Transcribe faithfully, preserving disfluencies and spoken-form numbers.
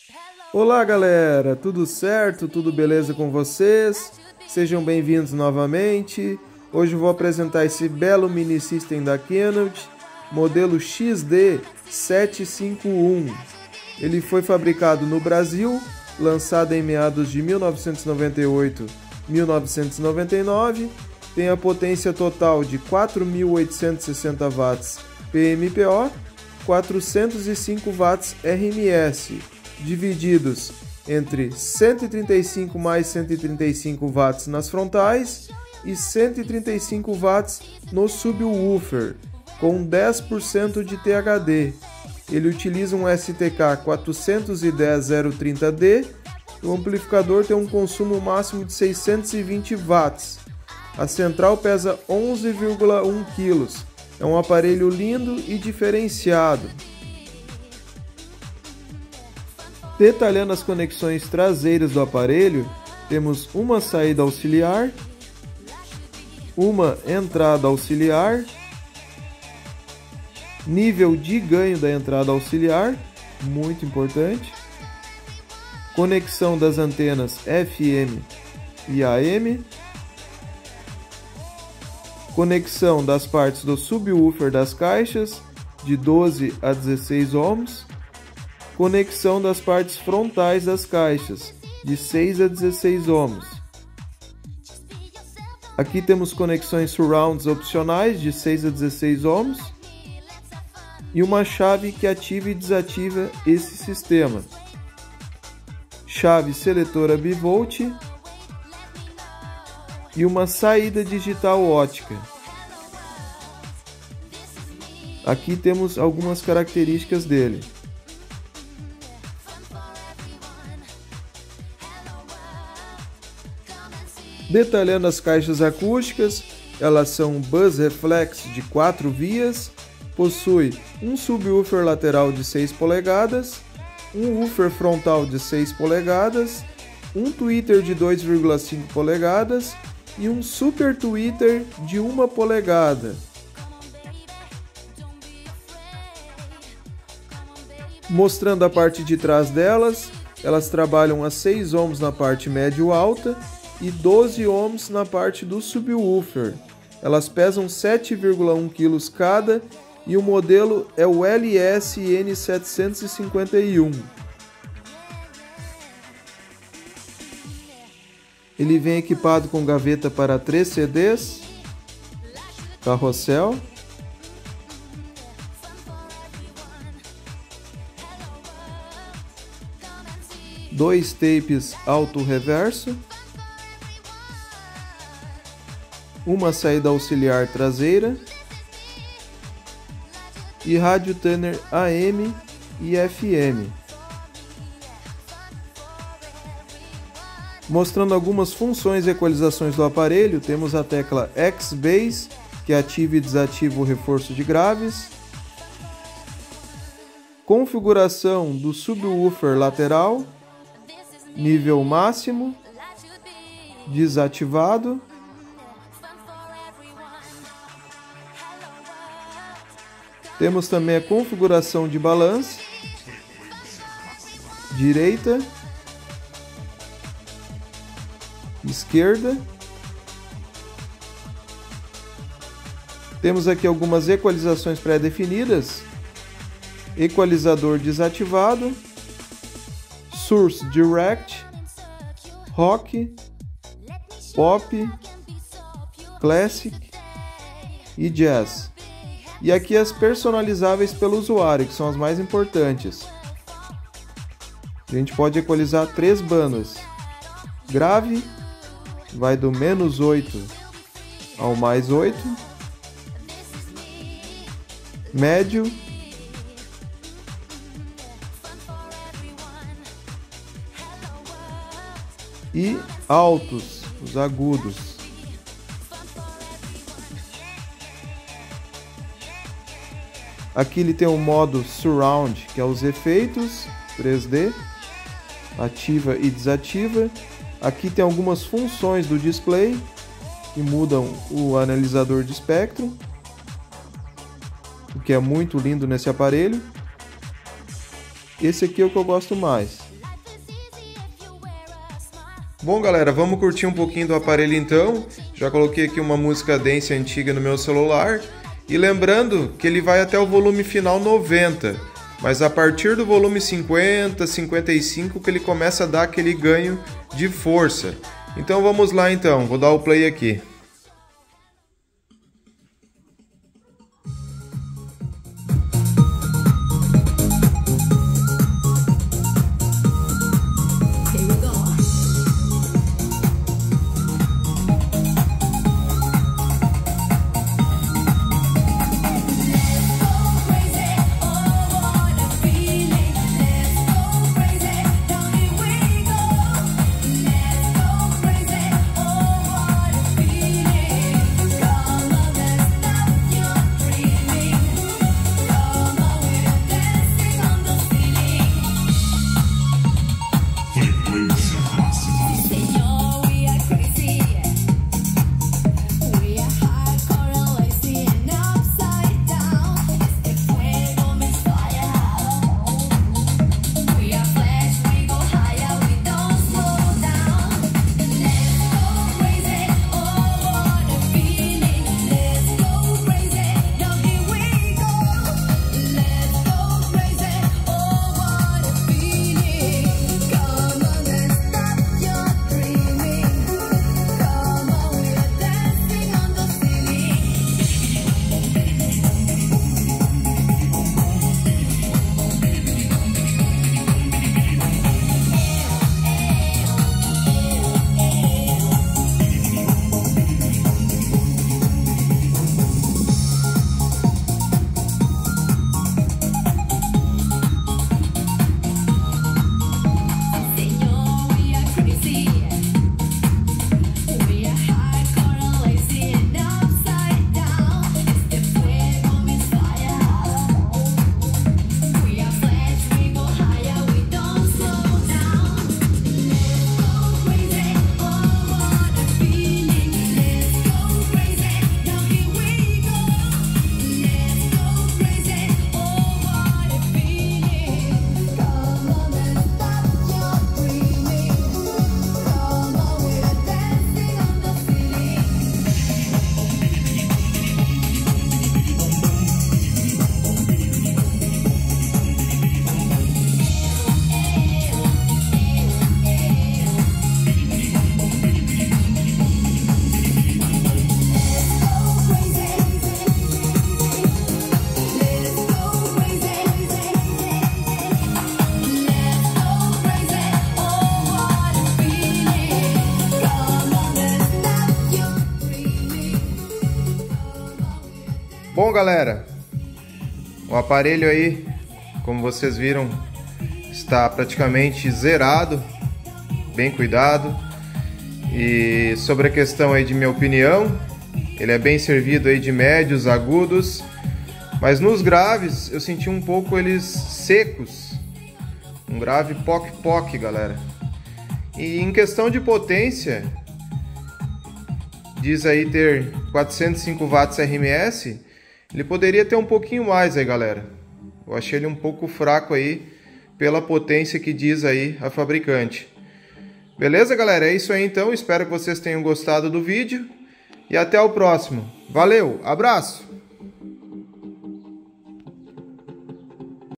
Olá galera, tudo certo? Tudo beleza com vocês? Sejam bem-vindos novamente. Hoje eu vou apresentar esse belo mini system da Kennedy, modelo X D setecentos e cinquenta e um. Ele foi fabricado no Brasil, lançado em meados de mil novecentos e noventa e oito a mil novecentos e noventa e nove, tem a potência total de quatro mil oitocentos e sessenta watts P M P O, quatrocentos e cinco watts R M S, divididos entre cento e trinta e cinco mais cento e trinta e cinco watts nas frontais e cento e trinta e cinco watts no subwoofer, com dez por cento de T H D. Ele utiliza um S T K quatrocentos e dez zero trinta D. O amplificador tem um consumo máximo de seiscentos e vinte watts. A central pesa onze vírgula um quilos. É um aparelho lindo e diferenciado. Detalhando as conexões traseiras do aparelho, temos uma saída auxiliar, uma entrada auxiliar, nível de ganho da entrada auxiliar, muito importante, conexão das antenas F M e A M, conexão das partes do subwoofer das caixas de doze a dezesseis ohms, conexão das partes frontais das caixas de seis a dezesseis ohms. Aqui temos conexões surrounds opcionais de seis a dezesseis ohms e uma chave que ativa e desativa esse sistema. Chave seletora bivolt e uma saída digital ótica. Aqui temos algumas características dele. Detalhando as caixas acústicas, elas são Buzz Reflex de quatro vias, possui um subwoofer lateral de seis polegadas, um woofer frontal de seis polegadas, um tweeter de dois vírgula cinco polegadas e um super tweeter de uma polegada. Mostrando a parte de trás delas, elas trabalham a seis ohms na parte médio alta e doze ohms na parte do subwoofer. Elas pesam sete vírgula um quilos cada e o modelo é o L S N setecentos e cinquenta e um. Ele vem equipado com gaveta para três C Ds, carrossel, dois tapes auto-reverso, uma saída auxiliar traseira e rádio tuner A M e F M. Mostrando algumas funções e equalizações do aparelho, temos a tecla X-Bass, que ativa e desativa o reforço de graves, configuração do subwoofer lateral, nível máximo, desativado, temos também a configuração de balanço, direita, esquerda. Temos aqui algumas equalizações pré-definidas, equalizador desativado, Source Direct, Rock, Pop, Classic e Jazz. E aqui as personalizáveis pelo usuário, que são as mais importantes. A gente pode equalizar três bandas. Grave, vai do menos oito ao mais oito. Médio. E altos, os agudos. Aqui ele tem o modo Surround, que é os efeitos três D, ativa e desativa. Aqui tem algumas funções do display que mudam o analisador de espectro, o que é muito lindo nesse aparelho. Esse aqui é o que eu gosto mais. Bom, galera, vamos curtir um pouquinho do aparelho então. Já coloquei aqui uma música dance antiga no meu celular. E lembrando que ele vai até o volume final noventa. Mas a partir do volume cinquenta, cinquenta e cinco que ele começa a dar aquele ganho de força. Então vamos lá então, vou dar o play aqui. Bom, galera, o aparelho aí, como vocês viram, está praticamente zerado, bem cuidado. E sobre a questão aí de minha opinião, ele é bem servido aí de médios, agudos, mas nos graves eu senti um pouco eles secos, um grave poc-poc, galera. E em questão de potência, diz aí ter quatrocentos e cinco watts R M S, ele poderia ter um pouquinho mais aí, galera. Eu achei ele um pouco fraco aí, pela potência que diz aí a fabricante. Beleza, galera? É isso aí então, espero que vocês tenham gostado do vídeo. E até o próximo. Valeu, abraço!